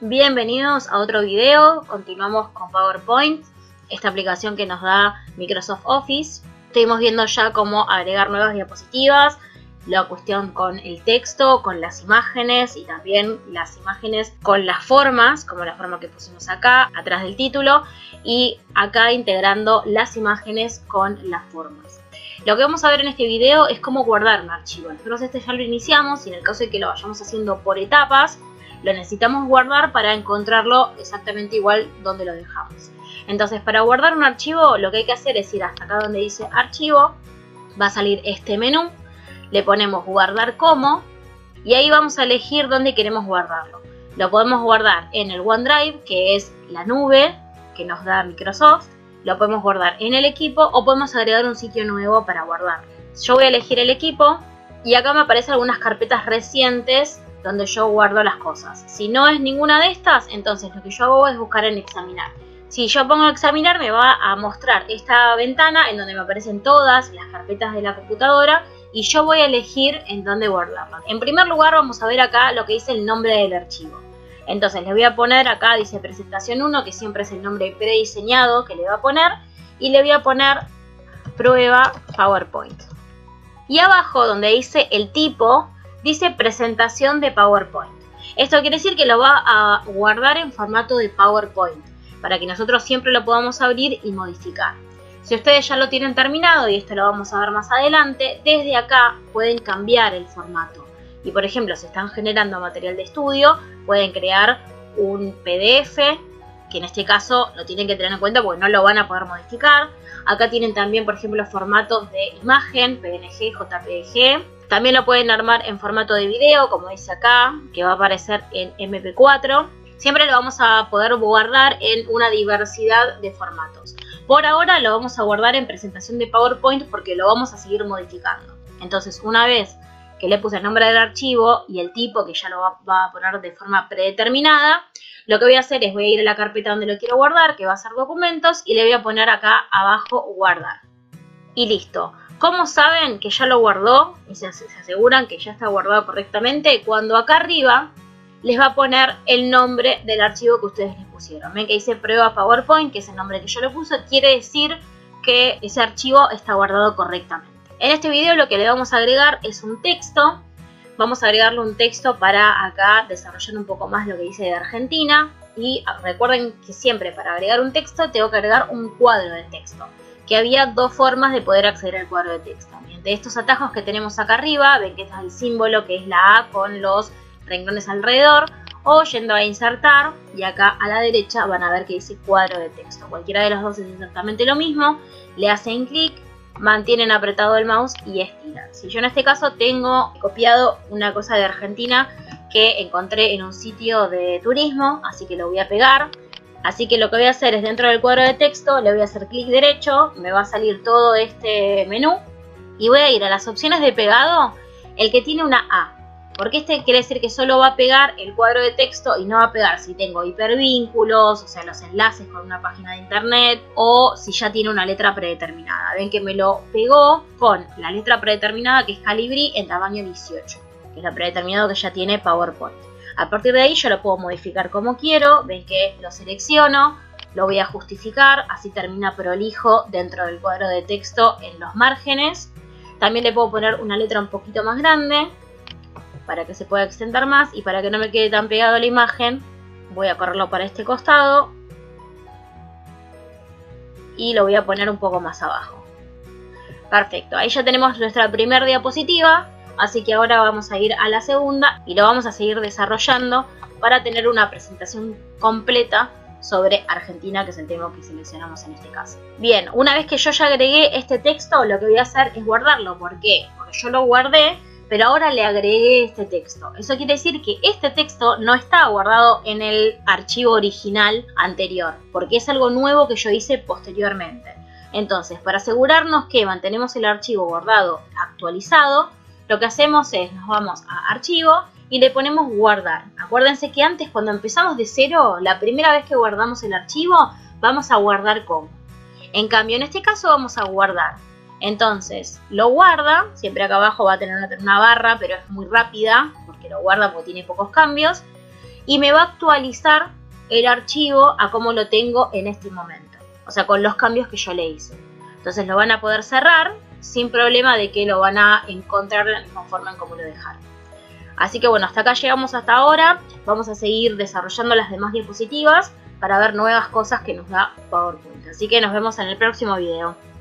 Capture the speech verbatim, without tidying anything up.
Bienvenidos a otro video. Continuamos con PowerPoint, esta aplicación que nos da Microsoft Office. Estuvimos viendo ya cómo agregar nuevas diapositivas, la cuestión con el texto, con las imágenes y también las imágenes con las formas, como la forma que pusimos acá, atrás del título, y acá integrando las imágenes con las formas. Lo que vamos a ver en este video es cómo guardar un archivo. Nosotros este ya lo iniciamos y en el caso de que lo vayamos haciendo por etapas, lo necesitamos guardar para encontrarlo exactamente igual donde lo dejamos. Entonces, para guardar un archivo, lo que hay que hacer es ir hasta acá donde dice archivo, va a salir este menú, le ponemos guardar como y ahí vamos a elegir dónde queremos guardarlo. Lo podemos guardar en el OneDrive, que es la nube que nos da Microsoft, lo podemos guardar en el equipo o podemos agregar un sitio nuevo para guardar. Yo voy a elegir el equipo y acá me aparecen algunas carpetas recientes donde yo guardo las cosas. Si no es ninguna de estas, entonces lo que yo hago es buscar en examinar. Si yo pongo examinar, me va a mostrar esta ventana en donde me aparecen todas las carpetas de la computadora y yo voy a elegir en dónde guardarlas. En primer lugar vamos a ver acá lo que dice el nombre del archivo. Entonces le voy a poner acá, dice presentación uno, que siempre es el nombre prediseñado que le va a poner, y le voy a poner prueba PowerPoint. Y abajo donde dice el tipo, dice presentación de PowerPoint. Esto quiere decir que lo va a guardar en formato de PowerPoint, para que nosotros siempre lo podamos abrir y modificar. Si ustedes ya lo tienen terminado, y esto lo vamos a ver más adelante, desde acá pueden cambiar el formato. Y por ejemplo, si están generando material de estudio, pueden crear un P D F, que en este caso lo tienen que tener en cuenta porque no lo van a poder modificar. Acá tienen también, por ejemplo, formatos de imagen, P N G, J P G. También lo pueden armar en formato de video, como dice acá, que va a aparecer en M P cuatro. Siempre lo vamos a poder guardar en una diversidad de formatos. Por ahora lo vamos a guardar en presentación de PowerPoint porque lo vamos a seguir modificando. Entonces, una vez que le puse el nombre del archivo y el tipo, que ya lo va, va a poner de forma predeterminada, lo que voy a hacer es voy a ir a la carpeta donde lo quiero guardar, que va a ser documentos, y le voy a poner acá abajo guardar. Y listo. ¿Cómo saben que ya lo guardó? Y se, se aseguran que ya está guardado correctamente. Cuando acá arriba les va a poner el nombre del archivo que ustedes les pusieron. Ven que dice prueba PowerPoint, que es el nombre que yo le puse. Quiere decir que ese archivo está guardado correctamente. En este video lo que le vamos a agregar es un texto. Vamos a agregarle un texto para acá desarrollar un poco más lo que dice de Argentina. Y recuerden que siempre para agregar un texto tengo que agregar un cuadro de texto. Que había dos formas de poder acceder al cuadro de texto. Mediante estos atajos que tenemos acá arriba, ven que está el símbolo que es la A con los renglones alrededor, o yendo a insertar y acá a la derecha van a ver que dice cuadro de texto. Cualquiera de los dos es exactamente lo mismo, le hacen clic, mantienen apretado el mouse y estiran. Si yo en este caso tengo copiado una cosa de Argentina que encontré en un sitio de turismo, así que lo voy a pegar. Así que lo que voy a hacer es dentro del cuadro de texto, le voy a hacer clic derecho, me va a salir todo este menú y voy a ir a las opciones de pegado, el que tiene una A. Porque este quiere decir que solo va a pegar el cuadro de texto y no va a pegar si tengo hipervínculos, o sea, los enlaces con una página de internet, o si ya tiene una letra predeterminada. Ven que me lo pegó con la letra predeterminada que es Calibri en tamaño dieciocho, que es lo predeterminado que ya tiene PowerPoint. A partir de ahí yo lo puedo modificar como quiero. Ven que lo selecciono, lo voy a justificar, así termina prolijo dentro del cuadro de texto en los márgenes. También le puedo poner una letra un poquito más grande para que se pueda extender más y para que no me quede tan pegado a la imagen, voy a correrlo para este costado y lo voy a poner un poco más abajo. Perfecto, ahí ya tenemos nuestra primera diapositiva, así que ahora vamos a ir a la segunda y lo vamos a seguir desarrollando para tener una presentación completa sobre Argentina, que es el tema que seleccionamos en este caso. Bien, una vez que yo ya agregué este texto, lo que voy a hacer es guardarlo. ¿Por qué? Porque yo lo guardé, pero ahora le agregué este texto. Eso quiere decir que este texto no está guardado en el archivo original anterior, porque es algo nuevo que yo hice posteriormente. Entonces, para asegurarnos que mantenemos el archivo guardado actualizado, lo que hacemos es, nos vamos a archivo y le ponemos guardar. Acuérdense que antes, cuando empezamos de cero, la primera vez que guardamos el archivo, vamos a guardar como. En cambio, en este caso vamos a guardar. Entonces lo guarda, siempre acá abajo va a tener una, una barra, pero es muy rápida porque lo guarda porque tiene pocos cambios. y me va a actualizar el archivo a como lo tengo en este momento, o sea, con los cambios que yo le hice. Entonces lo van a poder cerrar sin problema de que lo van a encontrar de la misma forma en como lo dejaron. Así que bueno, hasta acá llegamos hasta ahora. Vamos a seguir desarrollando las demás diapositivas para ver nuevas cosas que nos da PowerPoint. Así que nos vemos en el próximo video.